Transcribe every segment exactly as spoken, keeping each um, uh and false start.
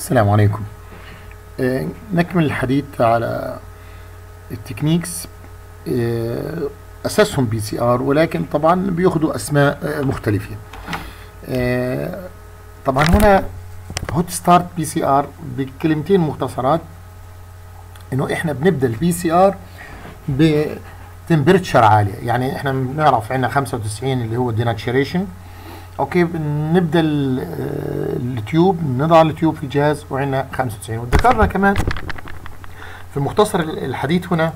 السلام عليكم. آه، نكمل الحديث على التكنيكس. آه، أساسهم بي سي آر، ولكن طبعا بياخدوا أسماء آه، مختلفة. آه، طبعا هنا هوت ستارت بي سي آر بكلمتين مختصرات، إنه إحنا بنبدأ البي سي آر بتمبرتشر عالية. يعني إحنا بنعرف عندنا خمسة وتسعين اللي هو ديناتشريشن. اوكي، بنبدا التيوب، نضع التيوب في الجهاز وعندنا خمسة وتسعين. وذكرنا كمان في مختصر الحديث هنا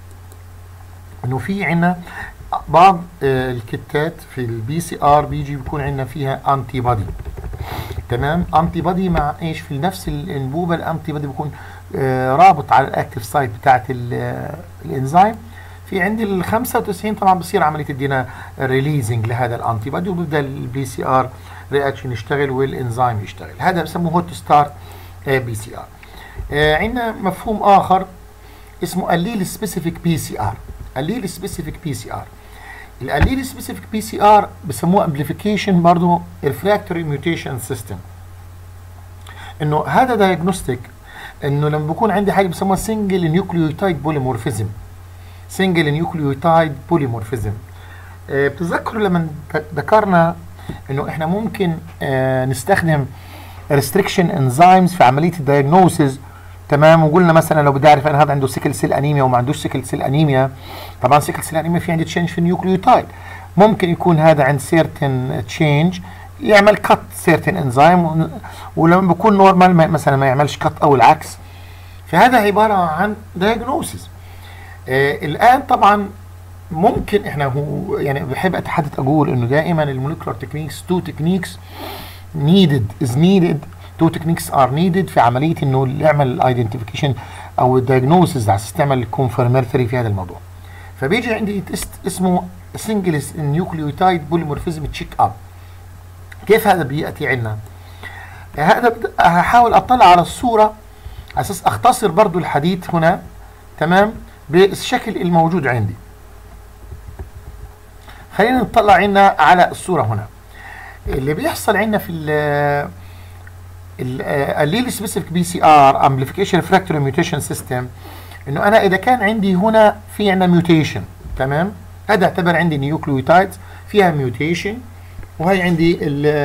انه في عندنا بعض الكتات في البي سي ار بيجي بيكون عندنا فيها انتي بودي. تمام، انتي بودي مع ايش؟ في نفس الانبوبه الانتي بودي بيكون رابط على الاكتف سايت بتاعت الانزيم. في عندي ال خمسة وتسعين طبعا بصير عمليه ادينا ريليزنج لهذا الانتي بودي، وبيبدا البي سي ار رياكشن يشتغل والانزيم يشتغل. هذا بسموه هوت ستارت بي سي ار. عندنا مفهوم اخر اسمه الليل سبيسيفيك بي سي ار. الليل سبيسيفيك بي سي ار الاليل سبيسيفيك بي سي ار بسموه امبليفيكيشن برضه ريفراكتوري ميوتيشن سيستم. انه هذا دايجنوستيك، انه لما بكون عندي حاجه بسموها سنجل نيوكليوتايد بوليمورفيزم. سنجل نيوكليوتايد بوليمورفيزم. أه بتتذكروا لما ذكرنا انه احنا ممكن أه نستخدم ريستريكشن انزيمز في عمليه الدايجنوسيس. تمام، وقلنا مثلا لو بدي اعرف انا هذا عنده سيكل سيل انيميا وما عندوش سيكل سيل انيميا. طبعا سيكل سيل انيميا في عندي تشينج في النيوكليوتايد، ممكن يكون هذا عند سيرتن تشينج يعمل كت سيرتن انزيم، ولما بيكون نورمال مثلا ما يعملش كت او العكس. فهذا عباره عن دايجنوسيس. آه الان طبعا ممكن احنا هو يعني بحب اتحدث اقول انه دائما الموليكولار تكنيكس تو تكنيكس نيدد از نيدد تو تكنيكس ار نيدد في عمليه انه يعمل الايدنتيفيكيشن او الدايجنوسيس على استعمل الكونفرماتوري في هذا الموضوع. فبيجي عندي تيست اسمه سنجل نيوكليوتايد بوليمورفيزم تشيك اب. كيف هذا بياتي عندنا؟ هذا هحاول اطلع على الصوره على اساس اختصر برضو الحديث هنا. تمام، بالشكل الموجود عندي. خلينا نطلع عنا على الصورة هنا. اللي بيحصل عنا في الليل سبيسيفيك بي سي ار امبليفيكيشن ريفراكتوري ميوتيشن سيستم، انه انا اذا كان عندي هنا في عنا ميوتيشن، تمام، هذا اعتبر عندي نيوكليوتايد فيها ميوتيشن، وهي عندي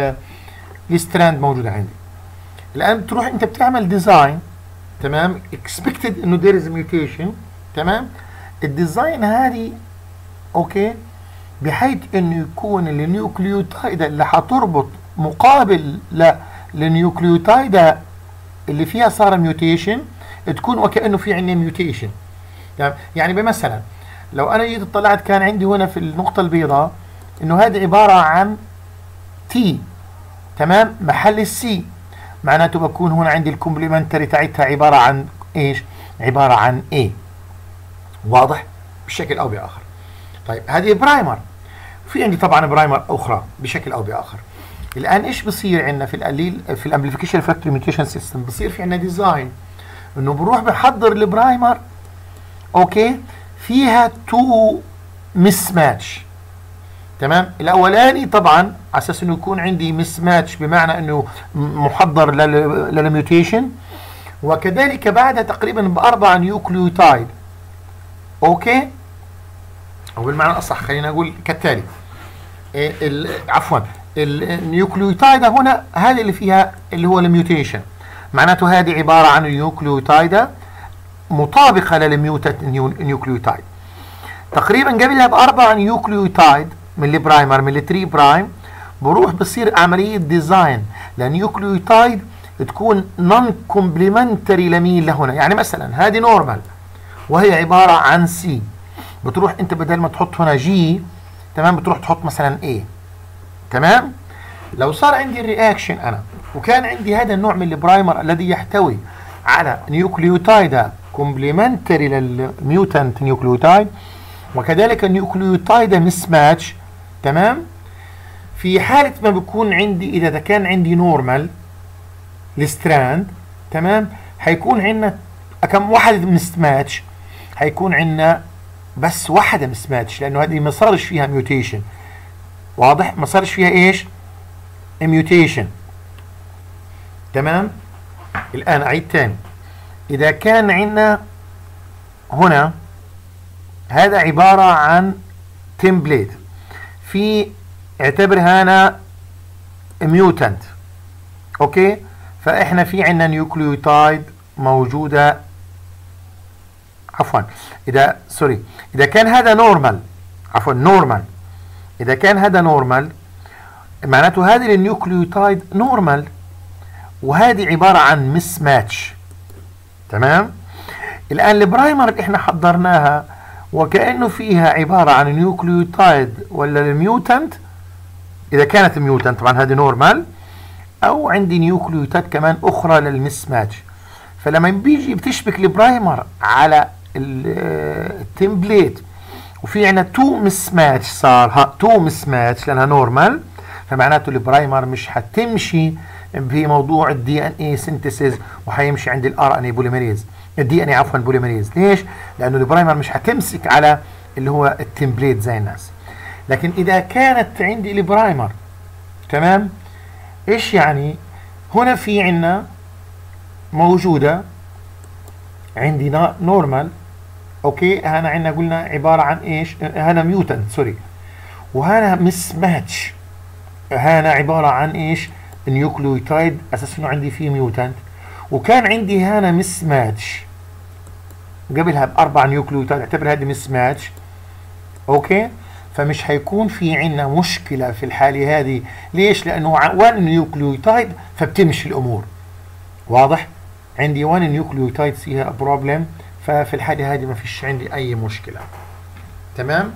الستراند موجودة عندي. الان بتروح انت بتعمل ديزاين، تمام، اكسبكتد انه ذير از ميوتيشن. تمام، الديزاين هذه اوكي بحيث انه يكون النيوكليوتايد اللي هتربط مقابل للنيوكليوتايد اللي فيها صار ميوتيشن تكون وكانه في عندنا ميوتيشن. تمام، يعني بمثلا لو انا جيت طلعت كان عندي هنا في النقطه البيضاء انه هذا عباره عن تي، تمام، محل السي، معناته بكون هنا عندي الكومبلمنتري تاعتها عباره عن ايش؟ عباره عن ايه. واضح بشكل او باخر. طيب هذه برايمر، في عندي طبعا برايمر اخرى بشكل او باخر. الان ايش بصير عندنا في القليل في الامبليفيكيشن ريفراكتوري ميوتيشن سيستم؟ بصير في عندنا ديزاين انه بروح بحضر البرايمر اوكي فيها تو مس ماتش. تمام، الاولاني طبعا على اساس انه يكون عندي مس ماتش بمعنى انه محضر للميوتيشن، وكذلك بعدها تقريبا باربع نيوكليوتايد. اوكي، او بالمعنى الاصح خلينا نقول كالتالي. إيه عفوا النيوكليوتايد هنا هذه اللي فيها اللي هو الميوتيشن، معناته هذه عباره عن نيوكليوتايد مطابقه للميوتات نيوكليوتايد. تقريبا قبلها باربع نيوكليوتايد من البرايمر من الثري برايم بروح بصير عمليه ديزاين لنيوكليوتايد تكون نون كومبلمنتري لمين لهنا. يعني مثلا هذه نورمال وهي عباره عن سي، بتروح انت بدل ما تحط هنا جي، تمام، بتروح تحط مثلا ايه. تمام، لو صار عندي الرياكشن انا وكان عندي هذا النوع من البرايمر الذي يحتوي على نيوكليوتايد كومبلمنتري للميوتنت نيوكليوتايد، وكذلك النيوكليوتايد مس ماتش. تمام، في حاله ما بيكون عندي اذا كان عندي نورمال الستراند، تمام، هيكون عندنا كم واحد مس ماتش؟ هيكون عندنا بس واحدة مس ماتش، لانه هذه ما صارش فيها ميوتيشن. واضح؟ ما صارش فيها ايش؟ ميوتيشن. تمام؟ الآن أعيد تاني، إذا كان عندنا هنا هذا عبارة عن تمبليت، في اعتبر هنا ميوتنت، اوكي، فاحنا في عندنا نيوكليوتايد موجودة، عفوا اذا سوري اذا كان هذا نورمال، عفوا نورمال، اذا كان هذا نورمال معناته هذه النيوكليوتايد نورمال، وهذه عبارة عن مس ماتش. تمام. الآن البرايمر اللي احنا حضرناها وكأنه فيها عبارة عن نيوكليوتايد ولا الميوتنت، إذا كانت ميوتنت طبعا هذه نورمال، أو عندي نيوكليوتايد كمان أخرى للمس ماتش. فلما بيجي بتشبك البرايمر على التمبليت وفي عندنا تو مس ماتش، صار تو مس ماتش لأنها نورمال، فمعناته البرايمر مش هتمشي في موضوع الدي ان اي سينثيسيس، وحيمشي عند الار ان اي بوليميريز، الدي ان اي عفوا بوليميريز. ليش؟ لانه البرايمر مش هتمسك على اللي هو التمبليت زي الناس. لكن اذا كانت عندي البرايمر تمام، ايش يعني؟ هنا في عندنا موجوده عندي نورمال، اوكي، هنا عندنا قلنا عباره عن ايش؟ هنا ميوتنت سوري، وهنا مس ماتش، هنا عباره عن ايش؟ نيوكليوتايد اساس انه عندي فيه ميوتنت، وكان عندي هنا مس ماتش قبلها باربع نيوكليوتايد، اعتبر هذه مس ماتش، اوكي. فمش هيكون في عندنا مشكله في الحاله هذه. ليش؟ لانه وان نيوكليوتايد فبتمشي الامور، واضح؟ عندي وان نيوكليوتايد فيها بروبلم، ففي الحاله هذه ما فيش عندي اي مشكله. تمام.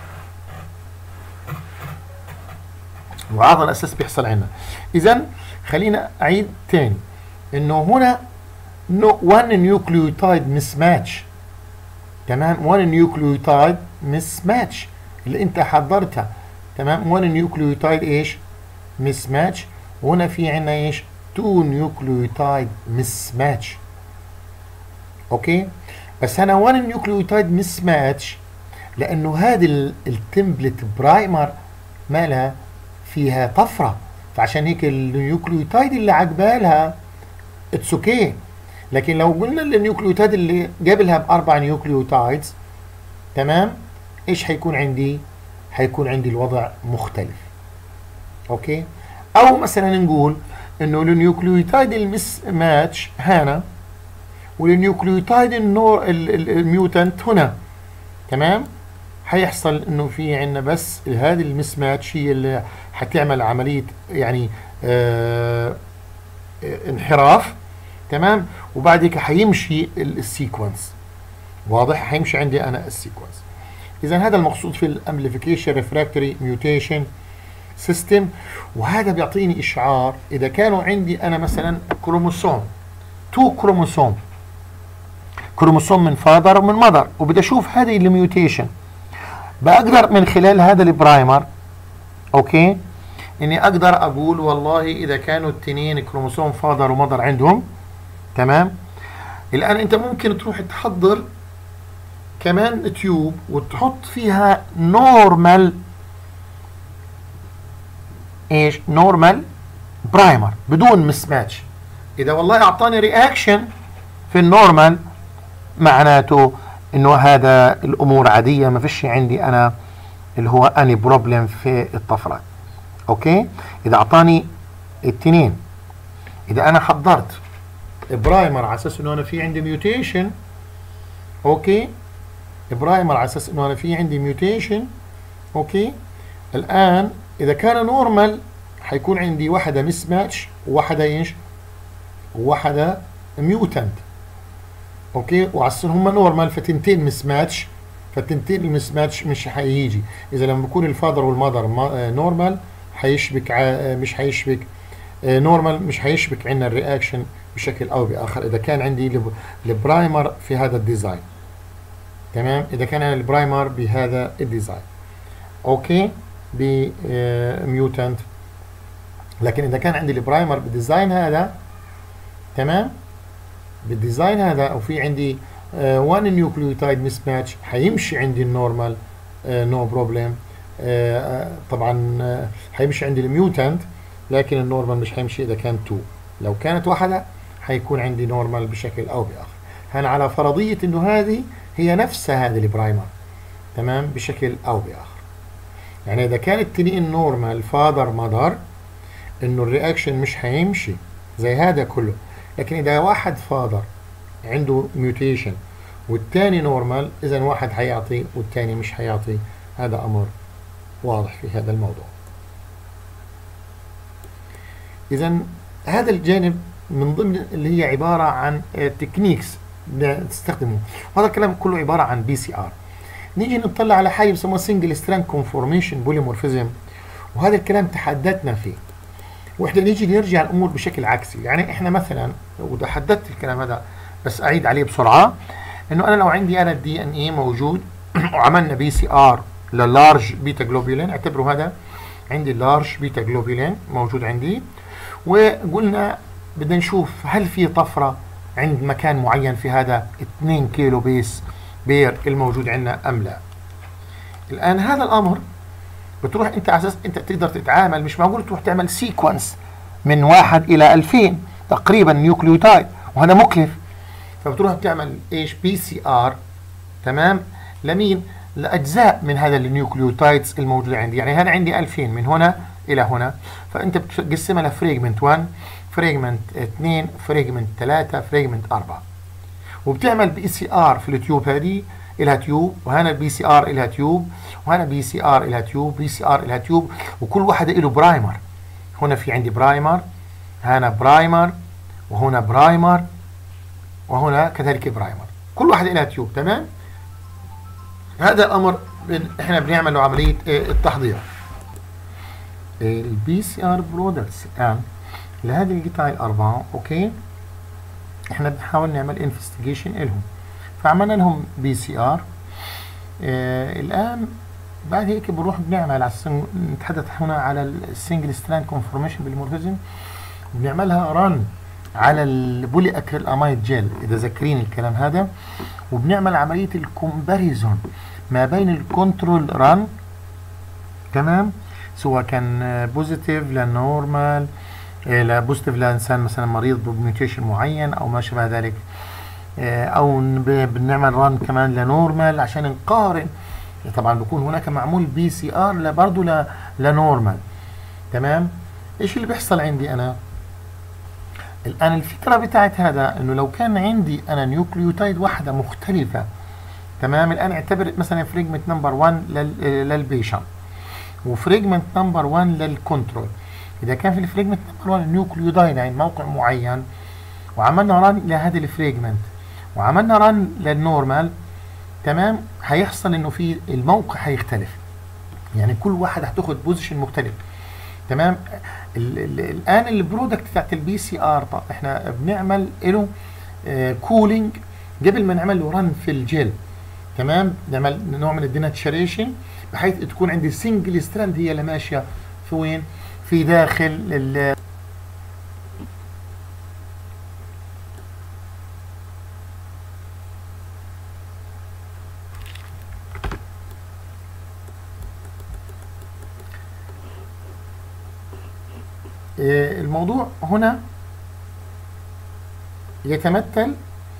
وعلى الاساس بيحصل عندنا. اذا خلينا اعيد تاني انه هنا one nucleotide mismatch، تمام، one nucleotide mismatch اللي انت حضرتها، تمام، one nucleotide ايش؟ mismatch. وهنا في عندنا ايش؟ two nucleotide mismatch، اوكي. بس هنا one nucleotide mismatch لانه هذه التمبلت برايمر مالها فيها طفره، فعشان هيك النيوكليوتايد اللي عقبالها اتس اوكي. لكن لو قلنا النيوكليوتايد اللي قبلها باربع نيوكليوتايدز، تمام، ايش حيكون عندي؟ حيكون عندي الوضع مختلف، اوكي. او مثلا نقول انه النيوكليوتايد المس ماتش هنا، والنيوكليوتايد النور الميوتنت هنا، تمام، حيحصل انه في عندنا بس هذه المس ماتش هي اللي حتعمل عمليه يعني آه انحراف، تمام، وبعد هيك حيمشي السيكونس، واضح؟ حيمشي عندي انا السيكونس. اذا هذا المقصود في الامبليفيكيشن ريفراكتوري ميوتيشن سيستم. وهذا بيعطيني اشعار اذا كانوا عندي انا مثلا كروموسوم، تو كروموسوم، كروموسوم من فادر ومن مدر، وبدي اشوف هذه الميوتيشن، بقدر من خلال هذا البرايمر، اوكي، اني اقدر اقول والله اذا كانوا التنين كروموسوم فادر ومدر عندهم، تمام. الان انت ممكن تروح تحضر كمان تيوب وتحط فيها نورمال ايش؟ نورمال برايمر بدون مس ماتش. اذا والله اعطاني رياكشن في النورمال معناته انه هذا الامور عاديه، ما فيش عندي انا اللي هو اني بروبلم في الطفرات، اوكي. اذا اعطاني التنين، اذا انا حضرت برايمر على اساس انه انا في عندي ميوتيشن، اوكي، برايمر على اساس انه انا في عندي ميوتيشن، اوكي. الان اذا كان نورمال حيكون عندي واحده مس ماتش وواحده ايش؟ وواحده ميوتنت، اوكي. وعلى اساس هم نورمال فتنتين مس ماتش، فالتنتين المس ماتش مش حيجي. اذا لما بكون الفادر والمادر نورمال حيشبك مش حيشبك نورمال، مش حيشبك عندنا الرياكشن بشكل او باخر اذا كان عندي البرايمر في هذا الديزاين، تمام. اذا كان البرايمر بهذا الديزاين، اوكي، بميوتنت. لكن اذا كان عندي البرايمر بالديزاين هذا، تمام، بالديزاين هذا، او في عندي وان نيوكليوتايد مس ماتش، حيمشي عندي النورمال نو بروبلم. طبعا uh, حيمشي عندي الميوتنت، لكن النورمال مش حيمشي اذا كان تو. لو كانت واحده حيكون عندي نورمال بشكل او باخر. هنا على فرضيه انه هذه هي نفسها هذه البرايمر، تمام، بشكل او باخر. يعني اذا كان التنين نورمال فادر مدر، انه الرياكشن مش حيمشي زي هذا كله. لكن اذا واحد فادر عنده ميوتيشن والثاني نورمال، اذا واحد حيعطي والثاني مش حيعطي. هذا امر واضح في هذا الموضوع. اذا هذا الجانب من ضمن اللي هي عباره عن تكنيكس تستخدمه، وهذا الكلام كله عباره عن بي سي ار. نيجي نطلع على حاجه بسموها سنجل ستراند كونفورميشن بوليمورفيزم، وهذا الكلام تحدثنا فيه. واحنا نيجي نرجع الامور بشكل عكسي. يعني احنا مثلا، وده حددت الكلام هذا بس اعيد عليه بسرعه، انه انا لو عندي انا الدي ان اي موجود وعملنا بي سي ار للارج بيتا جلوبولين، اعتبروا هذا عندي اللارج بيتا جلوبولين موجود عندي، وقلنا بدنا نشوف هل في طفره عند مكان معين في هذا اثنين كيلو بيس بير الموجود عندنا ام لا. الان هذا الامر بتروح انت على اساس انت تقدر تتعامل، مش معقول تروح تعمل سيكونس من واحد الى ألفين تقريبا نيوكليوتايد، وهذا مكلف. فبتروح بتعمل ايش؟ بي سي ار، تمام، لمين؟ لاجزاء من هذا النيوكليوتايدز الموجوده عندي. يعني هذا عندي ألفين من هنا الى هنا، فانت بتقسمها لفريجمنت واحد، فريجمنت اثنين، فريجمنت ثلاثة، فريجمنت أربعة، وبتعمل بي سي ار في التيوب هذه إلها تيوب، وهنا بي سي ار إلها تيوب، وهنا بي سي ار إلها تيوب، بي سي ار إلها تيوب، وكل واحدة له برايمر. هنا في عندي برايمر، هنا برايمر، وهنا برايمر، وهنا كذلك برايمر، كل واحدة لها تيوب، تمام. هذا الأمر احنا بنعمل له عملية التحضير. البي سي ار برودكتس الآن لهذه القطع الأربعة، أوكي، احنا بنحاول نعمل انفستيجيشن لهم، فعملنا لهم بي سي ار. آه الان بعد هيك بنروح بنعمل على نتحدث هنا على السنجل ستراند كونفورميشن بالمورفيزم، وبنعملها رن على البولي اكريل امايد جيل اذا ذاكرين الكلام هذا، وبنعمل عمليه الكومباريزون ما بين الكنترول رن، تمام، سواء كان بوزيتيف للنورمال، لا بوزيتيف لانسان مثلا مريض بميوتيشن معين او ما شابه ذلك، او بنعمل ران كمان لنورمال عشان نقارن. طبعا بيكون هناك معمول بي سي ار برضه لنورمال، تمام. ايش اللي بيحصل عندي انا الان؟ الفكره بتاعت هذا انه لو كان عندي انا نيوكليوتايد واحده مختلفه، تمام، الان اعتبر مثلا فريجمنت نمبر واحد للبيشنت وفريجمنت نمبر واحد للكنترول. اذا كان في الفريجمنت نمبر واحد نيوكليوتايد عند موقع معين، وعملنا ران لهذه الفريجمنت وعملنا ران للنورمال، تمام، هيحصل انه في الموقع هيختلف، يعني كل واحد هتاخد بوزيشن مختلف، تمام. ال ال الان البرودكت بتاعت البي سي ار طب احنا بنعمل له آه كولينج قبل ما نعمل له ران في الجيل، تمام، نعمل نوع من الديناتشريشن بحيث تكون عندي سنجل ستراند هي اللي ماشيه في وين؟ في داخل ال الموضوع هنا يتمثل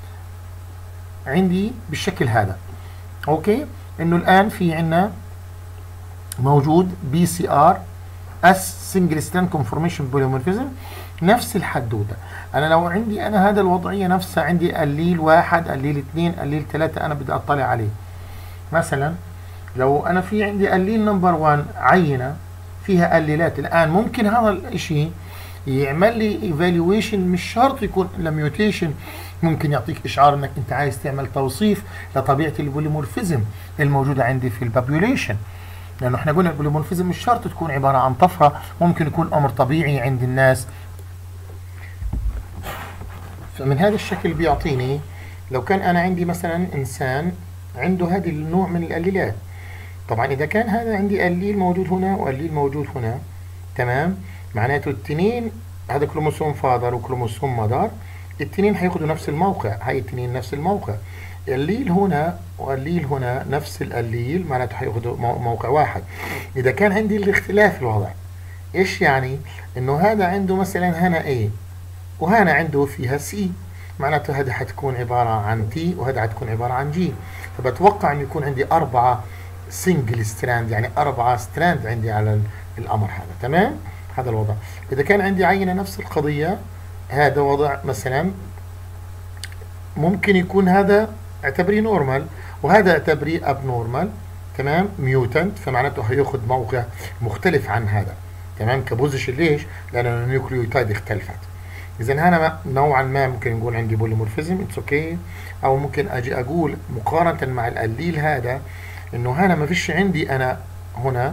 عندي بالشكل هذا، اوكي، انه الان في عندنا موجود بي سي ار اس سنجل ستراند كونفورميشن بوليمورفيزم، نفس الحدوته. انا لو عندي انا هذا الوضعيه نفسها، عندي قليل واحد، قليل اثنين، قليل ثلاثه، انا بدي اطلع عليه. مثلا لو انا في عندي قليل نمبر واحد عينه فيها قليلات، الان ممكن هذا الشيء يعمل لي ايفالويشن، مش شرط يكون لميوتيشن، ممكن يعطيك اشعار انك انت عايز تعمل توصيف لطبيعه البوليمورفيزم الموجوده عندي في البابيوليشن، لانه احنا قلنا البوليمورفيزم مش شرط تكون عباره عن طفره، ممكن يكون امر طبيعي عند الناس. فمن هذا الشكل بيعطيني لو كان انا عندي مثلا انسان عنده هذه النوع من القليلات، طبعا اذا كان هذا عندي قليل موجود هنا وقليل موجود هنا، تمام، معناته التنين هذا كروموسوم فادر وكروموسوم مدار، التنين هياخدوا نفس الموقع، هاي التنين نفس الموقع، قليل هنا وقليل هنا نفس القليل، معناته هياخدوا موقع واحد. اذا كان عندي الاختلاف الوضع، ايش يعني؟ انه هذا عنده مثلا هنا ايه وهنا عنده فيها سي، معناته هذه حتكون عبارة عن تي وهذا حتكون عبارة عن جي. فبتوقع انه يكون عندي أربعة سنجل ستراند، يعني أربعة ستراند عندي على الأمر هذا. تمام؟ هذا الوضع. إذا كان عندي عينة نفس القضية، هذا وضع مثلا ممكن يكون هذا اعتبريه نورمال وهذا اعتبريه اب نورمال. تمام؟ ميوتنت، فمعناته هياخد موقع مختلف عن هذا. تمام؟ كبوزيشن. ليش؟ لأن النيوكليوتايد اختلفت. إذا هنا نوعا ما ممكن نقول عندي بوليمورفيزم، اتس اوكي. أو ممكن أجي أقول مقارنة مع الأليل هذا إنه هنا ما فيش عندي أنا هنا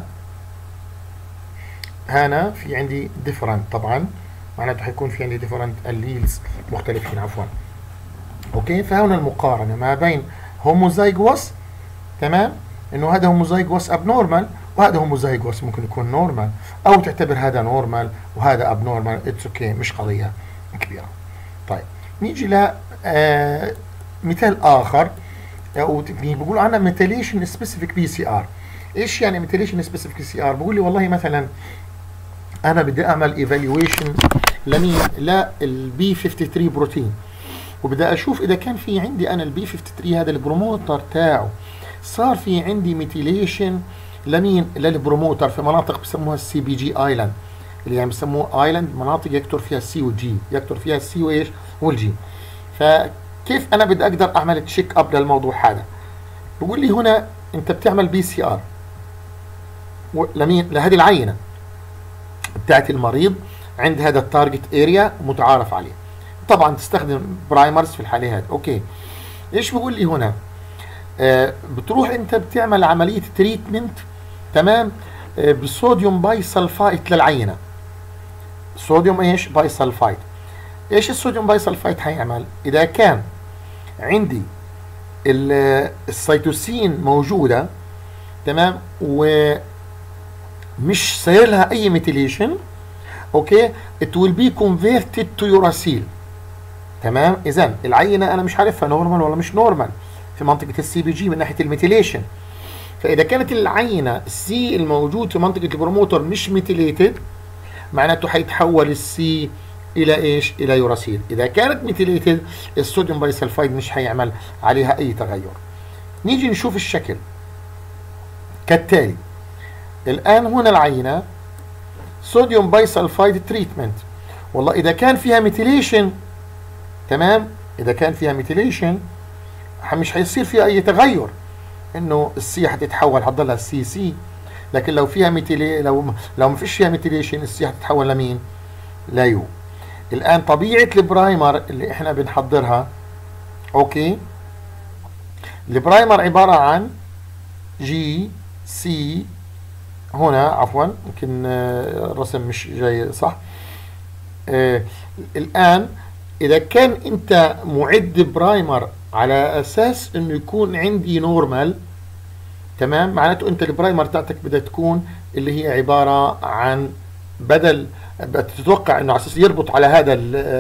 هنا في عندي ديفرنت، طبعا معناته حيكون في عندي ديفرنت الليلز مختلفين. عفوا. اوكي، فهنا المقارنه ما بين هوموزايجوس، تمام، انه هذا هوموزايجوس اب نورمال وهذا هوموزايجوس ممكن يكون نورمال، او تعتبر هذا نورمال وهذا اب نورمال، اتس اوكي، مش قضيه كبيره. طيب نيجي ل آه مثال اخر، او بيقولوا عنها ميثيليشن سبيسيفيك بي سي ار. ايش يعني ميثيليشن سبيسيفيك بي سي ار؟ بقول لي والله مثلا انا بدي اعمل ايفالويشن لمين؟ للبي خمسة وخمسين بروتين، وبدي اشوف اذا كان في عندي انا البي خمسة وخمسين هذا البروموتر تاعه صار في عندي ميثيليشن لمين؟ للبروموتر في مناطق بسموها السي بي جي ايلاند، اللي يعني بسموه ايلاند، مناطق يكتر فيها السي والجي، يكتر فيها السي وايش؟ والجي. فكيف انا بدي اقدر اعمل تشيك اب للموضوع هذا؟ بقول لي هنا انت بتعمل بي سي ار لمين؟ لهذه العينه بتاعت المريض عند هذا التارجت اريا متعارف عليه. طبعا تستخدم برايمرز في الحاله هذه. اوكي، ايش بقول لي هنا؟ آه بتروح انت بتعمل عمليه تريتمنت، تمام، آه بالصوديوم باي سلفايت للعينه. صوديوم ايش؟ باي سلفايت. ايش الصوديوم باي سلفايت هيعمل؟ اذا كان عندي السيتوسين موجوده، تمام، ومش صاير لها اي ميثيليشن، اوكي، it will be converted to uracil. تمام؟ اذا العينه انا مش عارفها نورمال ولا مش نورمال في منطقه السي بي جي من ناحيه الميثيليشن. فاذا كانت العينه السي الموجود في منطقه البروموتر مش ميثيليتد، معناته حيتحول السي الى ايش؟ الى يوراسيل. اذا كانت ميثيليتد الصوديوم باي سلفايد مش هيعمل عليها اي تغير. نيجي نشوف الشكل كالتالي. الان هنا العينه صوديوم باي سلفايد تريتمنت، والله اذا كان فيها ميثيليشن، تمام، اذا كان فيها ميثيليشن مش هيصير فيها اي تغير، انه السي هتتحول هتضلها السي سي. لكن لو فيها ميثيلي لو لو ما فيش فيها ميثيليشن السي هتتحول لمين؟ لا يو. الان طبيعه البرايمر اللي احنا بنحضرها، اوكي، البرايمر عباره عن جي سي، هنا عفوا يمكن الرسم مش جاي صح. آه الان اذا كان انت معد برايمر على اساس انه يكون عندي نورمال، تمام، معناته انت البرايمر تاعتك بدها تكون اللي هي عباره عن بدل بتتوقع انه على اساس يربط على هذا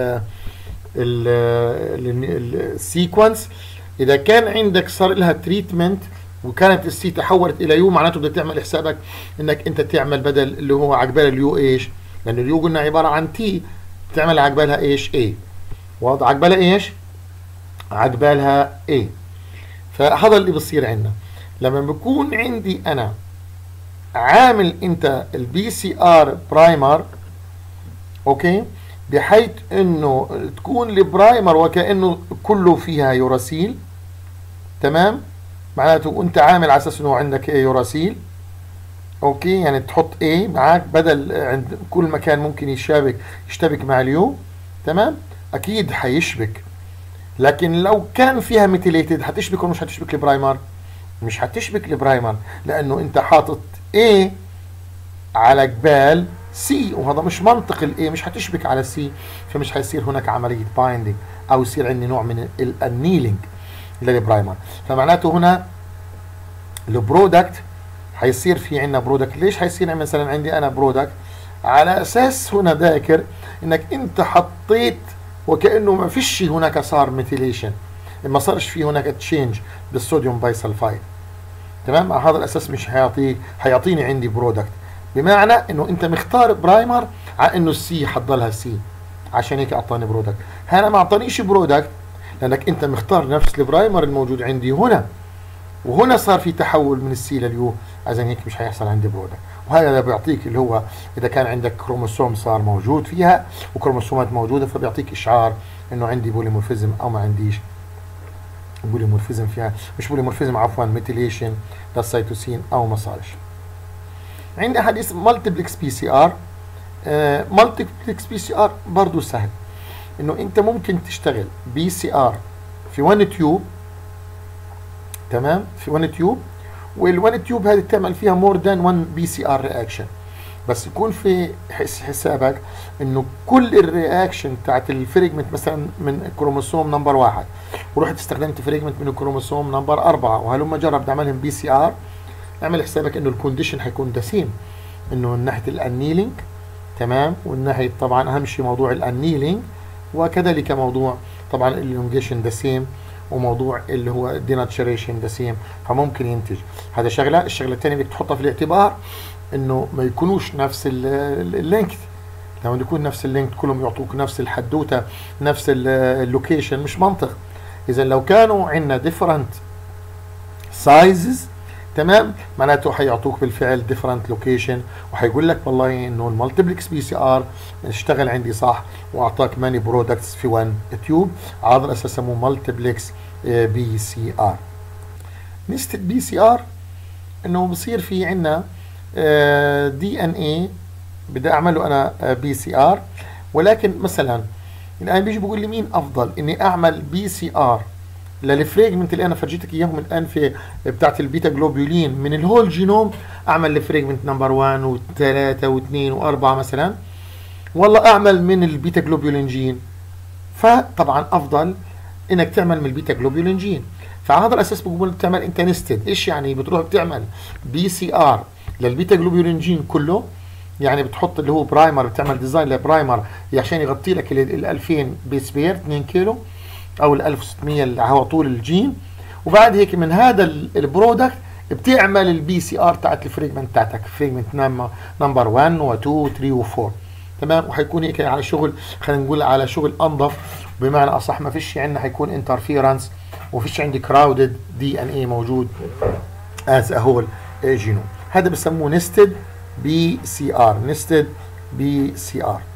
السيكونس. اذا كان عندك صار لها تريتمنت وكانت السي تحولت الى يو، معناته بدك تعمل حسابك انك انت تعمل بدل اللي هو عقبال اليو ايش؟ لان اليو قلنا عباره عن تي، تعمل عقبالها ايش؟ اي. واضح؟ عقبالها ايش؟ عقبالها اي. فهذا اللي بصير عندنا لما بكون عندي انا عامل انت البي سي ار برايمر، اوكي، بحيث انه تكون البرايمر وكانه كله فيها يوراسيل، تمام، معناته انت عامل على اساس انه عندك ايه يوراسيل، اوكي، يعني تحط ايه معاك بدل عند كل مكان ممكن يشابك يشتبك مع اليو، تمام، اكيد حيشبك. لكن لو كان فيها ميثيليتد هتشبك ولا مش هتشبك البرايمر؟ مش هتشبك البرايمر، لانه انت حاطط ايه على جبال سي، وهذا مش منطق. الايه مش هتشبك على سي، فمش هيصير هناك عمليه بايندينج او يصير عندي نوع من النيلينج للبرايمر. فمعناته هنا البرودكت هيصير في عندنا برودكت. ليش هيصير مثلا عندي انا برودكت؟ على اساس هنا ذاكر انك انت حطيت وكانه ما فيش هناك صار ميثيليشن، ما صارش في هناك تشينج بالصوديوم باي سلفايد، تمام. على هذا الاساس مش هيعطي هيعطيني عندي برودكت، بمعنى انه انت مختار برايمر على انه السي حتضلها سي، عشان هيك اعطاني برودكت. هنا ما اعطانيش برودكت لانك انت مختار نفس البرايمر الموجود عندي هنا، وهنا صار في تحول من السي لليو، اذا هيك مش هيحصل عندي برودكت. وهذا بيعطيك اللي هو اذا كان عندك كروموسوم صار موجود فيها وكروموسومات موجوده، فبيعطيك اشعار انه عندي بوليمورفيزم او ما عنديش بوليمورفيزم فيها، مش بوليمورفيزم عفوا، ميثيليشن للسيتوسين او ما صارش. عندي حديث مالتيبلكس بي سي ار. مالتيبلكس بي سي ار برضه سهل، انه انت ممكن تشتغل بي سي ار في وان تيوب، تمام، في وان تيوب، والوان تيوب هذه تعمل فيها مور ذان وان بي سي ار رياكشن، بس يكون في حسابك انه كل الرياكشن بتاعت الفريجمنت مثلا من كروموسوم نمبر واحد ورحت استخدمت فريجمنت من الكروموسوم نمبر أربعة، وهلما جرب تعملهم بي سي ار، اعمل حسابك انه الكونديشن حيكون دسيم، انه من ناحيه الانيلينج، تمام، ومن ناحيه طبعا اهم شيء موضوع الانيلينج، وكذلك موضوع طبعا الالونجيشن دسيم، وموضوع اللي هو ديناتشريشن دسيم، فممكن ينتج. هذا شغله. الشغله الثانيه بدك تحطها في الاعتبار انه ما يكونوش نفس اللينكث. لما يكون نفس اللينكث كلهم يعطوك نفس الحدوته نفس اللوكيشن، مش منطق. اذا لو كانوا عندنا ديفرنت سايزز، تمام، معناته حيعطوك بالفعل ديفرنت لوكيشن، وحيقول لك والله انه المالتيبلكس بي سي ار اشتغل عندي صح واعطاك ماني برودكتس في وان تيوب، على اساس سموه مالتيبلكس بي سي ار. ميزه البي سي ار انه بصير في عندنا دي ان اي بدي اعمله انا بي سي ار، ولكن مثلا الان بيجي بيقول لي مين افضل، اني اعمل بي سي ار للفريجمنت اللي انا فرجيتك اياهم الان في بتاعت البيتا جلوبولين من الهول جينوم، اعمل الفريجمنت نمبر واحد و3 و2 و4 مثلا، والله اعمل من البيتا جلوبولين جين. فطبعا افضل انك تعمل من البيتا جلوبولين جين. فعلى هذا الاساس بقول بتعمل انت نستد. ايش يعني؟ بتروح بتعمل بي سي ار للبيتا جلوبولين جين كله، يعني بتحط اللي هو برايمر، بتعمل ديزاين لبرايمر عشان يغطي لك ال ألفين بيس بير اثنين كيلو او ال ألف وستمية اللي هو طول الجين، وبعد هيك من هذا البرودكت بتعمل البي سي ار تاعت الفريجمنت تاعتك، فريجمنت نمبر واحد و2 و3 و4، تمام. وحيكون هيك على شغل، خلينا نقول على شغل انظف، بمعنى اصح ما فيش عندنا حيكون انترفيرنس، وفيش عندي كراودد دي ان اي موجود از ا هول جينوم. هذا بسموه نستد بي سي ار، نستد بي سي ار.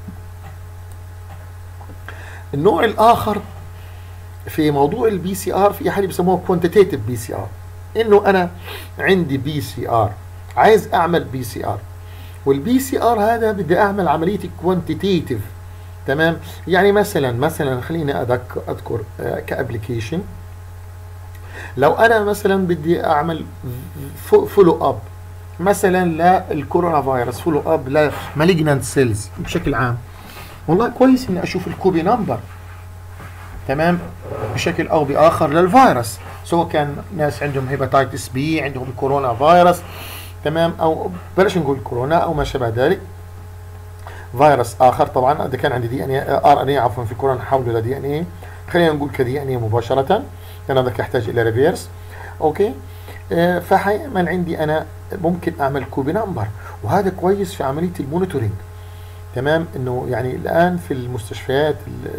النوع الاخر في موضوع البي سي ار في حاجه بسموها كوانتيتيف بي سي ار، انه انا عندي بي سي ار عايز اعمل بي سي ار، والبي سي ار هذا بدي اعمل عمليه كوانتيتيف، تمام. يعني مثلا مثلا خليني أذكر اذكر كابليكيشن، لو انا مثلا بدي اعمل فولو اب مثلا للكورونا فيروس، فولو اب لمالجنانت سيلز بشكل عام، والله كويس اني اشوف الكوبي نمبر، تمام، بشكل او باخر للفيروس، سواء كان ناس عندهم هيباتيتس بي، عندهم كورونا فيروس، تمام، او بلاش نقول كورونا او ما شابه ذلك، فيروس اخر. طبعا اذا كان عندي دي ان اي ار ان اي عفوا في كورونا نحوله لدي ان اي، خلينا نقول كدي ان اي مباشره، لان هذا يحتاج الى ريفيرس، اوكي. آه فحيعمل عندي انا ممكن اعمل كوبي نمبر، وهذا كويس في عمليه المونيتورنج، تمام. انه يعني الان في المستشفيات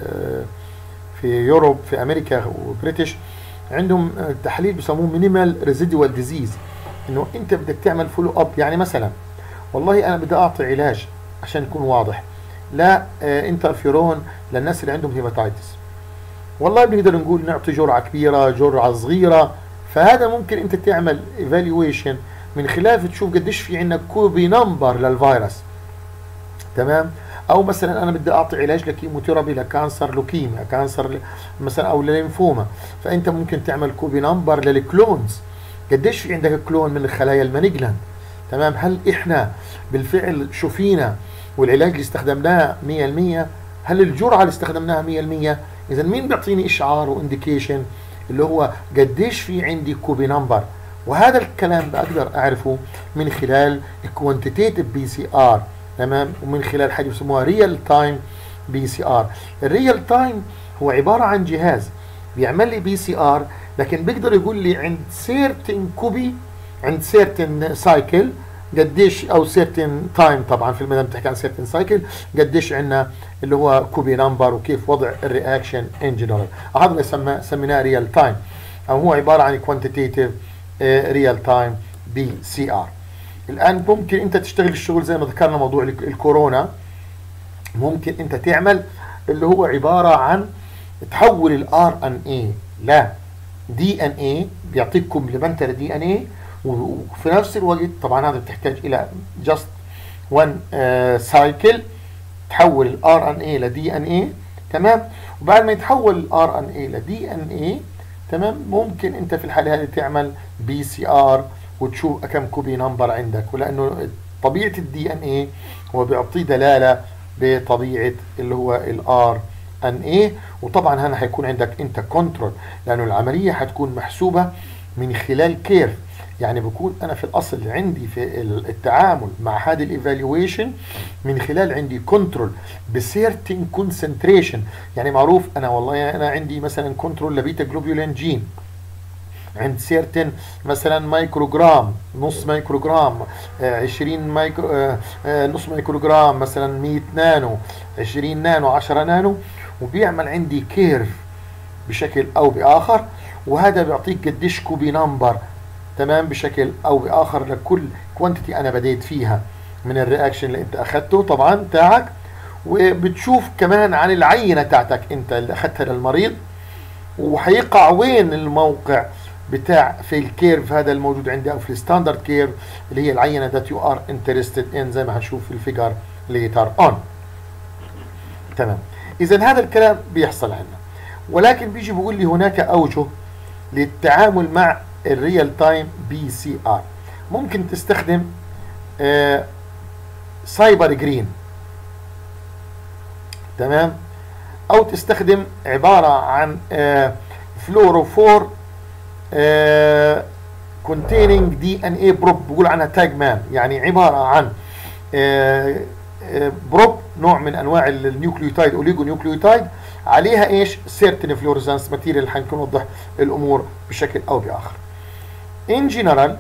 في يوروب، في امريكا وبريتش، عندهم تحليل بيسموه مينيمال ريزيدوال ديزيز، انه انت بدك تعمل فولو اب. يعني مثلا والله انا بدي اعطي علاج عشان يكون واضح، لا انترفيرون للناس اللي عندهم هيباتيتس، والله بنقدر نقول نعطي جرعه كبيره جرعه صغيره، فهذا ممكن انت تعمل ايفالويشن من خلاف تشوف قديش في عندنا كوبي نمبر للفيروس، تمام. او مثلا انا بدي اعطي علاج لكيموثيرابي لكانسر لوكيميا، كانسر مثلا او لليمفوما، فانت ممكن تعمل كوبي نمبر للكلونز، قديش في عندك كلون من الخلايا المانيجلان، تمام. هل احنا بالفعل شفينا والعلاج اللي استخدمناه مية بالمية؟ هل الجرعه اللي استخدمناها مية بالمية؟ اذا مين بيعطيني اشعار وانديكيشن اللي هو قديش في عندي كوبي نمبر؟ وهذا الكلام بقدر اعرفه من خلال الكوانتيتيف بي سي ار، تمام، ومن خلال حاجه بيسموها ريال تايم بي سي ار. الريال تايم هو عباره عن جهاز بيعمل لي بي سي ار، لكن بيقدر يقول لي عند سيرتن كوبي، عند سيرتن سايكل قديش او سيرتن تايم، طبعا في المدام بتحكي عن سيرتن سايكل، قديش عندنا اللي هو كوبي نمبر وكيف وضع الرياكشن ان جنرال. هذا اللي سماه سميناه ريال تايم، او هو عباره عن كوانتيتيف ريال تايم بي سي ار. الان ممكن انت تشتغل الشغل زي ما ذكرنا موضوع الكورونا، ممكن انت تعمل اللي هو عباره عن تحول الار ان اي لا دي ان اي، بيعطيك كومبلمنتري دي ان اي، وفي نفس الوقت طبعا هذا بتحتاج الى جاست وان سايكل تحول الار ان اي لدي ان اي، تمام. وبعد ما يتحول الار ان اي لدي ان اي، تمام، ممكن انت في الحاله هذه تعمل بي سي ار وتشوف كم كوبي نمبر عندك، ولانه طبيعه الدي ان اي هو بيعطي دلاله بطبيعه اللي هو الار ان اي. وطبعا هنا حيكون عندك انت كنترول، لانه العمليه حتكون محسوبه من خلال كيرف، يعني بكون انا في الاصل عندي في التعامل مع هذه الايفالويشن من خلال عندي كنترول بسيرتين كونسنتريشن. يعني معروف انا والله انا عندي مثلا كنترول لبيتا جلوبيولين جين عند سيرتن مثلا مايكروجرام، نص مايكروجرام، آه عشرين مايكرو آه آه نص مايكروجرام، مثلا مية نانو، عشرين نانو، عشرة نانو، وبيعمل عندي كيرف بشكل او باخر، وهذا بيعطيك قديش كوبي نمبر، تمام، بشكل او باخر لكل كوانتيتي انا بديت فيها من الرياكشن اللي انت اخذته طبعا تاعك. وبتشوف كمان عن العينه تاعتك انت اللي اخذتها للمريض، وهيقع وين الموقع بتاع في الكيرف هذا الموجود عندي او في الستاندرد كيرف اللي هي العينه ذات يو ار انترستد ان، زي ما هنشوف في الفيجر ليتر اون. تمام، اذا هذا الكلام بيحصل عندنا، ولكن بيجي بيقول لي هناك اوجه للتعامل مع الريال تايم بي سي ار. ممكن تستخدم آه سايبر جرين، تمام، او تستخدم عباره عن آه فلوروفور آه containing دي ان اي بروب، بقول عنها تاج مان، يعني عباره عن آه آه بروب، نوع من انواع النيوكليوتايد اوليجو نيوكليوتايد، عليها ايش؟ سيرتين فلوريسانس ماتيريال، حنوضح الامور بشكل او باخر. ان جنرال،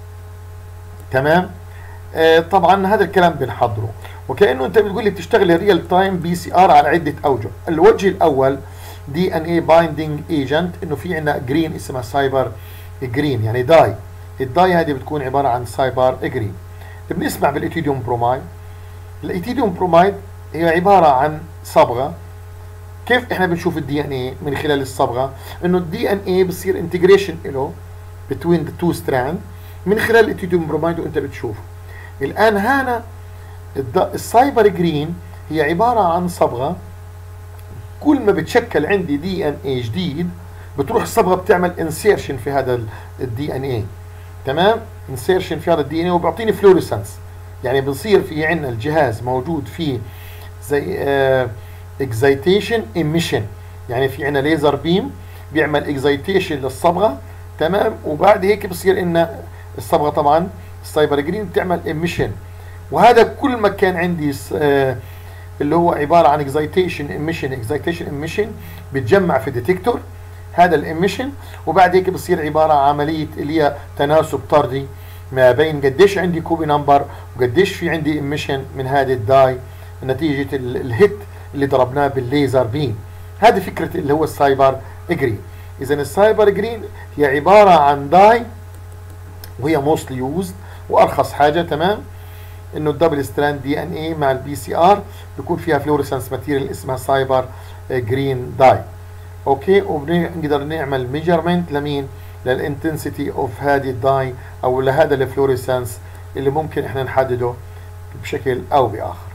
تمام، آه طبعا هذا الكلام بنحضره، وكانه انت بتقول لي بتشتغل الريال تايم بي سي ار على عده اوجه. الوجه الاول دي ان اي بايندينج ايجنت، انه في عندنا جرين اسمها سايبر جرين، يعني داي، الداي هذه بتكون عباره عن سايبر جرين. بنسمع بالايتيديوم برومايد، الايتيديوم برومايد هي عباره عن صبغه. كيف احنا بنشوف الدي ان اي من خلال الصبغه؟ انه الدي ان اي بصير انتجريشن له between the two strand من خلال الايتيديوم برومايد، وانت بتشوفه. الان هنا السايبر جرين هي عباره عن صبغه، كل ما بتشكل عندي دي ان اي جديد بتروح الصبغه بتعمل انسيرشن في هذا الدي ان اي، تمام، انسيرشن في هذا الدي ان اي، وبيعطيني فلوريسنس. يعني بصير في عندنا الجهاز موجود فيه زي اكزايتيشن ايميشن، يعني في عندنا ليزر بيم بيعمل اكزايتيشن للصبغه، تمام، وبعد هيك بصير ان الصبغه طبعا السايبر جرين بتعمل ايميشن. وهذا كل ما كان عندي آه اللي هو عباره عن اكزايتيشن ايميشن اكزايتيشن ايميشن بتجمع في ديتكتور هذا الاميشن، وبعد هيك بصير عباره عن عمليه اللي هي تناسب طردي ما بين قديش عندي كوبي نمبر وقديش في عندي اميشن من هذه الداي نتيجه الهيت اللي ضربناه بالليزر بيم. هذه فكره اللي هو السايبر جرين. اذا السايبر جرين هي عباره عن داي، وهي موستلي يوزد وارخص حاجه، تمام، انه الدبل ستراند دي ان اي مع البي سي ار بيكون فيها فلوريسنس ماتيريال اسمها سايبر جرين داي. اوكي، وبنقدر نعمل ميجرمنت لمين؟ للانتنسيتي اوف هذه الداي او لهذا الفلوريسنس اللي ممكن احنا نحدده بشكل او باخر،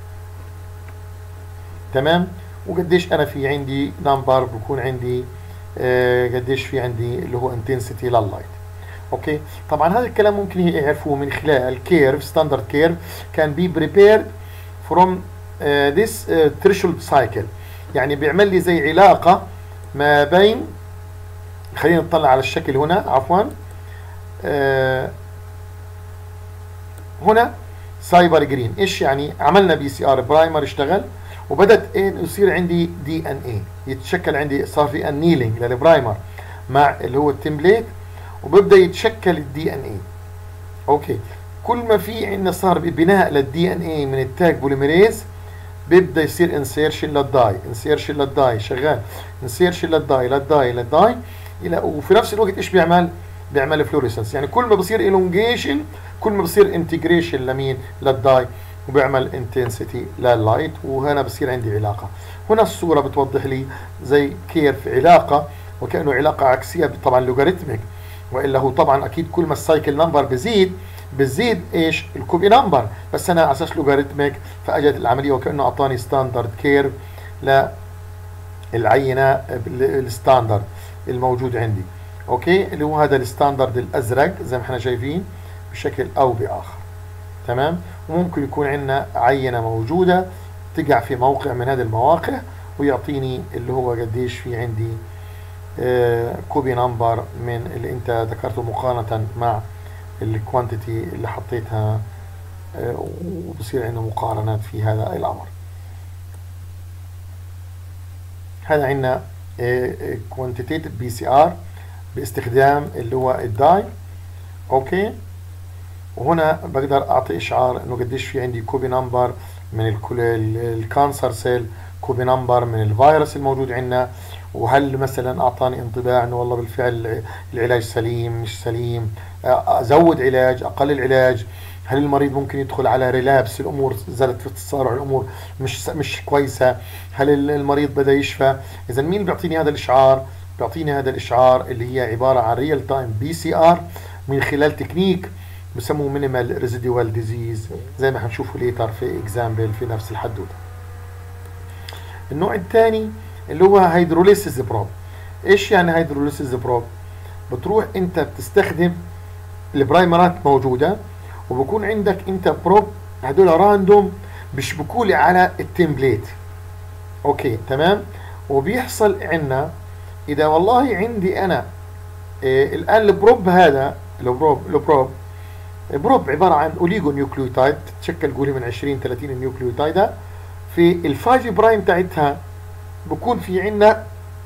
تمام. وقديش انا في عندي نمبر بكون عندي آه قديش في عندي اللي هو انتنسيتي لللايت. اوكي، طبعا هذا الكلام ممكن يعرفوه من خلال الكيرف، ستاندرد كيرف كان بي بريبيرد فروم ذس threshold سايكل، يعني بيعمل لي زي علاقه ما بين، خلينا نطلع على الشكل هنا، عفوا آه هنا سايبر جرين، ايش يعني؟ عملنا بي سي ار برايمر اشتغل، وبدت ايه يصير عندي دي ان اي يتشكل عندي، صار في انيلينج للبرايمر مع اللي هو التمبليت، وببدا يتشكل الدي ان اي. اوكي، كل ما في عندنا صار بناء للدي ان اي من التاج بوليميريز بيبدا يصير انسيرشن للداي، انسيرشن للداي شغال، انسيرشن للداي للداي للداي الى، وفي نفس الوقت ايش بيعمل؟ بيعمل فلوريسنس. يعني كل ما بصير الونجيشن كل ما بصير انتجريشن لمين؟ للداي، وبيعمل انتنسيتي لللايت، وهنا بصير عندي علاقه. هنا الصوره بتوضح لي زي كيرف علاقه، وكانه علاقه عكسيه طبعا لوغاريتميك، والا هو طبعا اكيد كل ما السايكل نمبر بزيد بتزيد ايش؟ الكوبي نمبر، بس انا على اساس لوغاريتميك فاجت العمليه وكانه اعطاني ستاندرد كيرف للعينه الستاندرد الموجود عندي. اوكي، اللي هو هذا الستاندرد الازرق زي ما احنا شايفين بشكل او باخر. تمام. وممكن يكون عندنا عينه موجوده تقع في موقع من هذه المواقع ويعطيني اللي هو قديش في عندي آه كوبي نمبر من اللي انت ذكرته مقارنه مع الكوانتيتي اللي حطيتها، آه وبصير عندنا مقارنات في هذا الامر. هذا عندنا كوانتيتيف بي سي ار باستخدام اللي هو الداي. اوكي، وهنا بقدر اعطي اشعار انه قديش في عندي كوبي نمبر من الكانسر سيل، كوبي نمبر من الفيروس الموجود عندنا، وهل مثلا اعطاني انطباع انه والله بالفعل العلاج سليم مش سليم، ازود علاج اقلل علاج، هل المريض ممكن يدخل على ريلابس، الامور زادت في التسارع، الامور مش مش كويسه، هل المريض بدا يشفى. اذا مين بيعطيني هذا الاشعار؟ بيعطيني هذا الاشعار اللي هي عباره عن ريال تايم بي سي ار من خلال تكنيك بسموه مينيمال ريزيدوال ديزيز، زي ما حنشوفه ليتر في اكزامبل في نفس الحدوته. النوع الثاني اللي هو هيدروليسيس بروب. ايش يعني هيدروليسيس بروب؟ بتروح انت بتستخدم البرايمرات موجوده، وبكون عندك انت بروب هدول راندوم بيشبكوا لي على التمبليت. اوكي تمام. وبيحصل عندنا اذا والله عندي انا إيه الان البروب هذا البروب البروب بروب عباره عن اوليجو نيوكليوتايد تتشكل قولي من عشرين ثلاثين نيوكليوتايد. في الفايف برايم تاعتها بكون في عندنا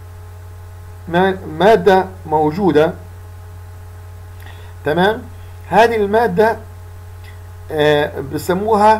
ماده موجوده. تمام. هذه الماده آه بسموها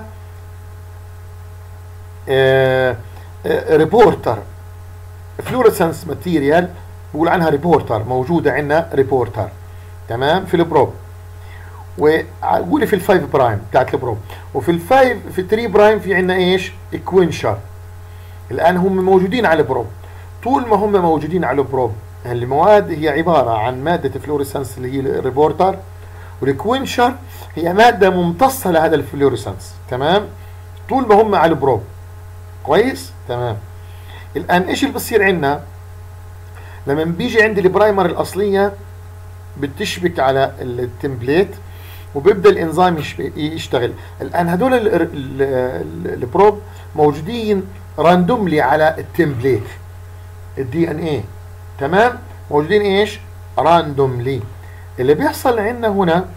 آه آه ريبورتر فلوريسنس ماتيريال، بقول عنها ريبورتر، موجوده عندنا ريبورتر. تمام. في البروب، وقولي في الفايف برايم بتاعت البروب، وفي الفايف في الثري برايم في عندنا ايش؟ اكوينشر. الان هم موجودين على البروب. طول ما هم موجودين على البروب المواد هي عباره عن ماده فلوريسنس اللي هي الريبورتر، والكوينشر هي ماده ممتصه لهذا الفلوريسنس. تمام. طول ما هم على البروب. كويس. تمام. الان ايش اللي بصير عندنا لما بيجي عندي البرايمر الاصليه بتشبك على التمبليت وبيبدا الانزيم يشتغل. الان هدول البروب موجودين راندوملي على التمبليت الدي ان اي. تمام. موجودين ايش؟ راندوملي. اللي بيحصل عندنا هنا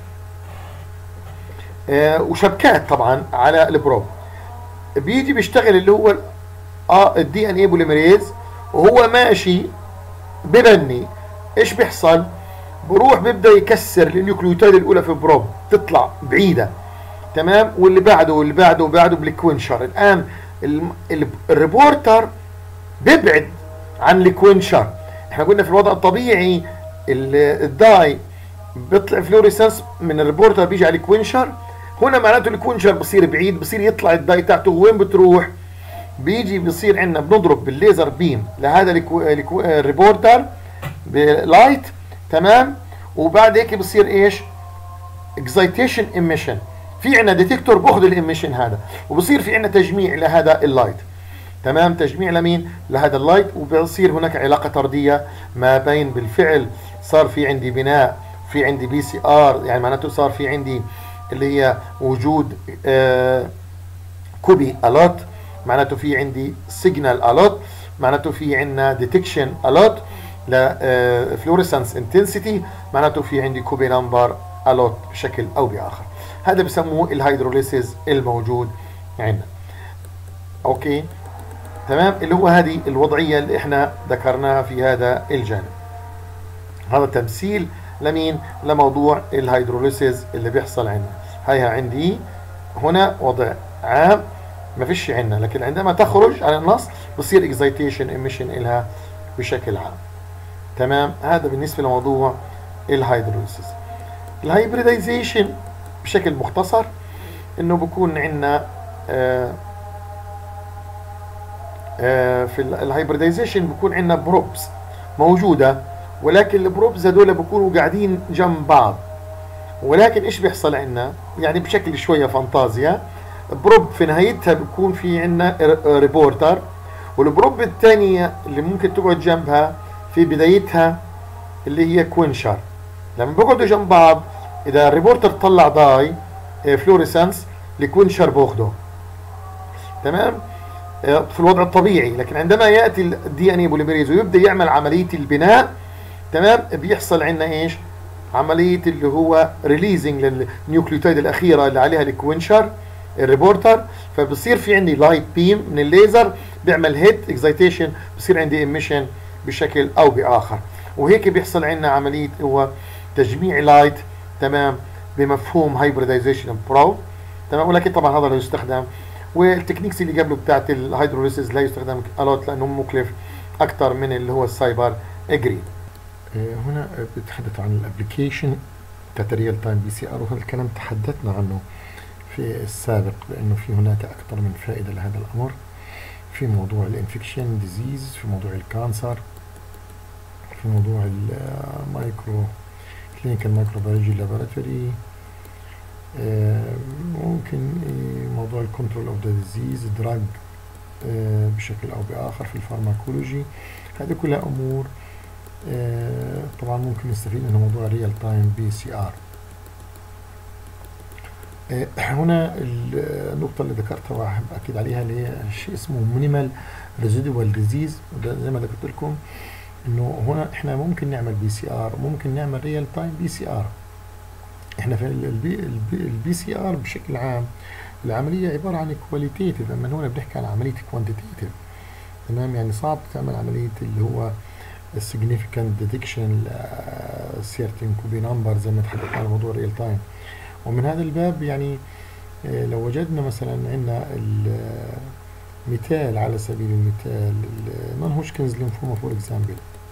آه وشبكات طبعا على البروب، بيجي بيشتغل اللي هو اه الدي ان اي بوليميريز، وهو ماشي ببني ايش بيحصل؟ بروح بيبدا يكسر النيوكليوتايد الاولى في البروب تطلع بعيده. تمام. واللي بعده واللي بعده وبعده بالكوينشر. الان الريبورتر بيبعد عن الكوينشر. احنا قلنا في الوضع الطبيعي الداي بيطلع فلوريسنس من الريبورتر بيجي على الكوينشر. هنا معناته الكوينشر بصير بعيد، بصير يطلع الداي تاعته. وين بتروح؟ بيجي بيصير عندنا بنضرب بالليزر بيم لهذا الريبورتر بلايت. تمام. وبعد هيك بصير ايش؟ اكزايتيشن ايميشن. في عندنا ديتكتور باخذ الايميشن هذا، وبصير في عندنا تجميع لهذا اللايت. تمام. تجميع لمين؟ لهذا اللايت. وبصير هناك علاقه طرديه ما بين بالفعل صار في عندي بناء، في عندي بي سي ار، يعني معناته صار في عندي اللي هي وجود آه كوبي الوت، معناته في عندي سيجنال الوت، معناته في عندنا ديتكشن الوت لفلوريسنس انتنسيتي، معناته في عندي كوبي نمبر الوت بشكل او باخر. هذا بسموه الهيدروليسيس الموجود عندنا. اوكي تمام. اللي هو هذه الوضعيه اللي احنا ذكرناها في هذا الجانب. هذا تمثيل لمين؟ لموضوع الهيدروليسيس اللي بيحصل عندنا. هيها عندي هنا وضع عام ما فيش عندنا، لكن عندما تخرج على النص بصير اكزايتيشن ايميشن إلها بشكل عام. تمام. هذا بالنسبه لموضوع الهيدروليسيس. الهايبريدايزيشن بشكل مختصر انه بكون عندنا آه آه في الهايبريدايزيشن بكون عندنا بروبس موجوده، ولكن البروبز هذول بكونوا قاعدين جنب بعض، ولكن ايش بيحصل عندنا يعني بشكل شويه فانتازيا، بروب في نهايتها بيكون في عندنا ريبورتر، والبروب الثانيه اللي ممكن تقعد جنبها في بدايتها اللي هي كوينشر. لما بيقعدوا جنب بعض اذا الريبورتر طلع ضاي فلوريسنس الكوينشر باخده. تمام. في الوضع الطبيعي، لكن عندما ياتي الدي ان اي بوليميريز ويبدا يعمل عمليه البناء، تمام، بيحصل عندنا ايش؟ عمليه اللي هو ريليزنج للنيوكليوتيد الاخيره اللي عليها الكوينشر الريبورتر، فبصير في عندي لايت بيم من الليزر بيعمل هيت اكزايتيشن، بصير عندي ايميشن بشكل او باخر، وهيك بيحصل عندنا عمليه هو تجميع لايت. تمام. بمفهوم هايبريدايزيشن برو. تمام. ولكن طبعا هذا لا يستخدم، والتكنيكس اللي قبله بتاعت الهيدروليسيس لا يستخدم الوت لانه مكلف اكثر من اللي هو السايبر اجري. هنا بتحدث عن الابلكيشن بتاعت ريال تايم بي سي ار، وهذا الكلام تحدثنا عنه في السابق بانه في هناك اكثر من فائده لهذا الامر، في موضوع الانفكشن ديزيز، في موضوع الكانسر، في موضوع المايكرو كلينيكال مايكروبيولوجي لابوراتوري، ممكن موضوع الكنترول اوف ذا ديزيز، دراج بشكل او باخر في الفارماكولوجي. هذه كلها امور طبعا ممكن نستفيد من موضوع ريال تايم بي سي ار. هنا النقطة اللي ذكرتها وأحب أكد عليها اللي هي شيء اسمه مينيمال ريزيدوال ديزيز، وده زي ما ذكرت لكم إنه هنا إحنا ممكن نعمل بي سي آر، ممكن نعمل ريال تايم بي سي آر. إحنا في البي سي آر بشكل عام العملية عبارة عن كواليتيتيف، أما هنا بنحكي عن عملية كوانتيتيف. تمام. يعني صعب تعمل عملية اللي هو significant detection certain كوبي نمبر زي ما تحدثنا عن موضوع ريال تايم. ومن هذا الباب يعني لو وجدنا مثلا عندنا المثال على سبيل المثال نون هوجكنز ليمفوما فور اكزامبل،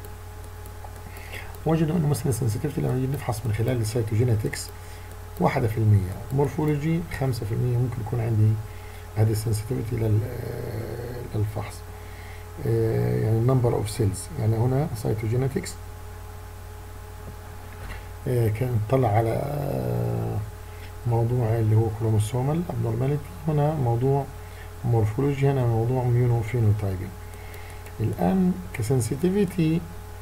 وجدوا انه مثلا السنسيتيفيتي لما نيجي نفحص من خلال السيتوجينيتكس واحد في المية، مورفولوجي خمسة في المية ممكن يكون عندي هذه السنسيتيفيتي للفحص. يعني النمبر اوف سيلز، يعني هنا سيتوجينيتكس كان طلع على موضوع اللي هو كروموسومال ابنورماليتي، هنا موضوع مورفولوجي، هنا موضوع ميونو فينوتايبنج. الان كسنسيتيفيتي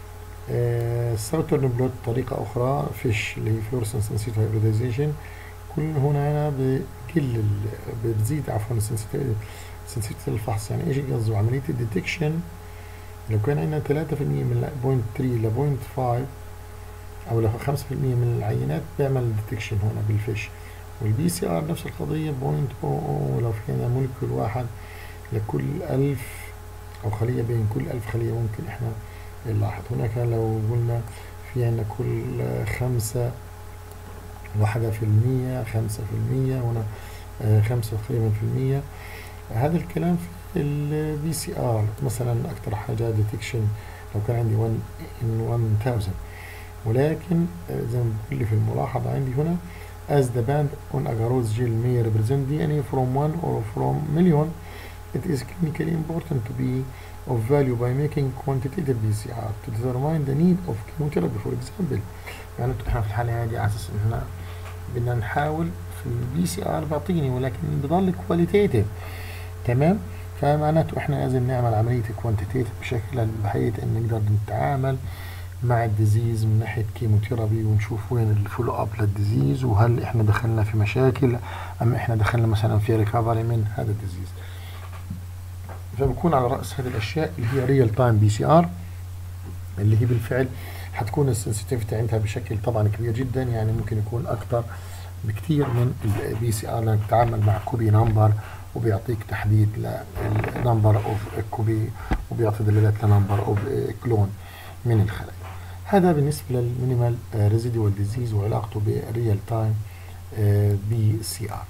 الساوثرن بلوت طريقه اخرى فيش اللي هي فلورسنس انسيتو هايبريدايزيشن، كل هنا هنا بقل بتزيد عفوا السنسيتيفيتي سنسيتيفيتي للفحص. يعني ايش قصده؟ عمليه الديتكشن لو كان عندنا ثلاثة في المية من صفر فاصلة ثلاثة ل صفر فاصلة خمسة او لو خمسة في المية من العينات بيعمل ديتكشن هنا بالفيش. والبي سي ار نفس القضيه صفر فاصلة صفر صفر، لو في عندنا مولكيول واحد لكل ألف او خليه بين كل ألف خليه ممكن احنا نلاحظ. هناك لو قلنا في عندنا كل خمسة واحدة في المية، خمسة في المية، هنا خمسة تقريبا في المية. هذا الكلام في البي سي ار مثلا اكثر حاجه ديتكشن لو كان عندي واحد in one thousand، ولكن زي ما بقول لي في الملاحظه عندي هنا as the band on agarose gel may represent دي إن إيه from one or from million, it is clinically important to be of value by making quantitative بي سي ار to determine the need of chemotherapy for example. يعني احنا في الحاله هذه على اساس ان احنا بدنا نحاول في البي سي ار بعطيني ولكن بضل كواليتيتيف. تمام. فمعناته احنا لازم نعمل عمليه كوانتيتيف بشكل بحيث ان نقدر نتعامل مع الديزيز من ناحيه كيموثيرابي ونشوف وين الفولو اب للديزيز، وهل احنا دخلنا في مشاكل ام احنا دخلنا مثلا في ريكفري من هذا الديزيز. فبكون على راس هذه الاشياء اللي هي ريال تايم بي سي ار، اللي هي بالفعل حتكون السنسيتيفيتي عندها بشكل طبعا كبير جدا، يعني ممكن يكون اكثر بكثير من البي سي ار لانك تتعامل مع كوبي نمبر وبيعطيك تحديد لنمبر اوف كوبي وبيعطي دلالات لنمبر اوف كلون من الخلايا. هذا بالنسبه للمينيمال ريزيدوال ديزيز وعلاقته بريال تايم بي سي ار.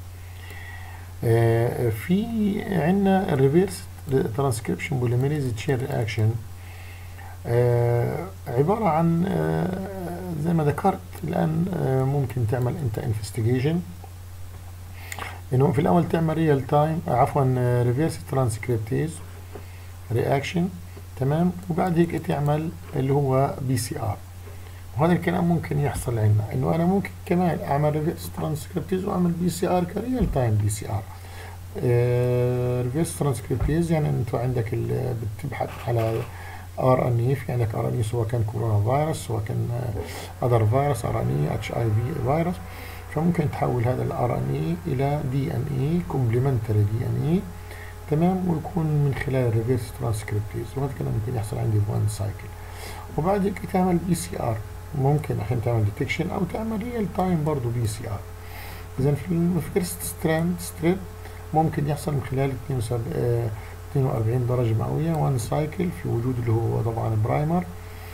في عندنا الريفيرس ترانسكريبشن بوليميريز تشين رياكشن، عبارة عن آه زي ما ذكرت الآن، آه ممكن تعمل انت انفستيجيشن انه في الاول تعمل ريال تايم عفوا ريفيرس ترانسكريبتيز رياكشن، تمام، وبعد هيك تعمل اللي هو بي سي ار. وهذا الكلام ممكن يحصل عندنا انه انا ممكن كمان اعمل ريفيرس ترانسكريبتيز واعمل بي سي ار كريال تايم بي سي ار. ريفيرس ترانسكريبتيز يعني انت عندك بتبحث على ار ان اي، في عندك ار ان اي سواء كان كورونا فيروس سواء كان اذر فيروس، ار ان اي اتش اي في فيروس، فممكن تحول هذا الار ان اي الى دي ان اي كومبلمنتري دي ان اي، تمام، ويكون من خلال الريفيرس ترانسكريبتيز، وهذا الكلام ممكن يحصل عندي بوان سايكل. وبعد هيك تعمل بي سي ار، ممكن الحين تعمل ديتكشن او تعمل ريال تايم برضه بي سي ار. اذا في الفيرست ستراند ستريب ممكن يحصل من خلال اثنين وأربعين درجة مئوية وان سايكل في وجود اللي هو طبعا برايمر،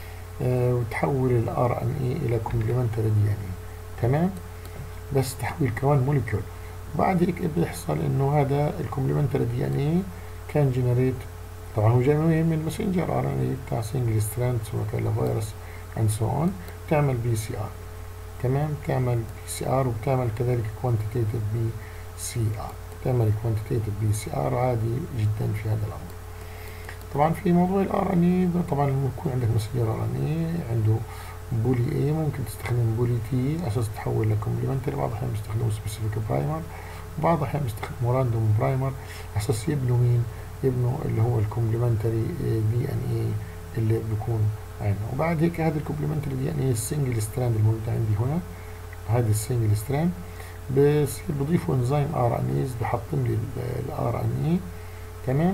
اه وتحول الار ان اي الى كومبلمنتري دي ان اي، تمام، بس تحويل كمان موليكيول. وبعد هيك بيحصل انه هذا الكومبلمنتري دي ان اي كان جنريت، طبعا هو جاي من الماسنجر ار ان اي بتاع سنجل ستراند سواء كان فيروس اند سو اون، تعمل بي سي ار، تمام، تعمل بي سي ار وبتعمل كذلك كوانتيتيف بي سي ار، تعمل كوانتيتيف بي سي ار عادي جدا في هذا الامر. طبعا في موضوع الار ان اي، طبعا لما يكون عندك ماسنجر ار ان اي عنده بولي اي ممكن تستخدم بولي تي اساس تحول لكومبلمنتري، بعض الاحيان بيستخدموا سبيسيفيك برايمر، وبعض الاحيان بيستخدموا راندوم برايمر اساس يبنوا مين؟ يبنوا اللي هو الكومبلمنتري دي ان اي اللي بيكون عندنا. وبعد هيك هذا الكومبلمنتري دي ان اي السنجل ستراند الموجود عندي هنا، هذا السنجل ستراند بصير بضيفوا انزيم ار ان ايز بحطم لي الار ان اي، تمام،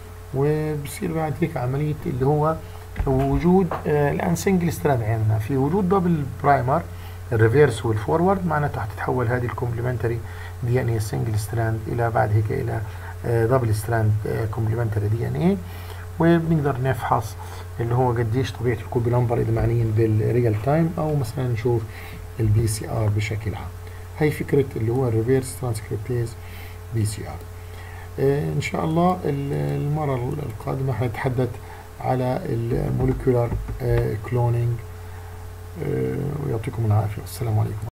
وبصير بعد هيك عمليه اللي هو وجود آه الان سنجل ستراند عندنا في وجود دبل برايمر الريفيرس والفورورد، معناته حتتحول هذه الكومبلمنتري دي ان اي سنجل ستراند الى بعد هيك الى آه دبل ستراند آه كومبلمنتري دي ان اي، وبنقدر نفحص اللي هو قديش طبيعه الكوبي نمبر اذا معنيين بالريال تايم او مثلا نشوف البي سي ار بشكل عام. هي فكره اللي هو الريفيرس ترانسكريبتيز بي سي ار. آه ان شاء الله المره القادمه حنتحدث على الموليكولار كلونينج، ويعطيكم العافيه، السلام عليكم.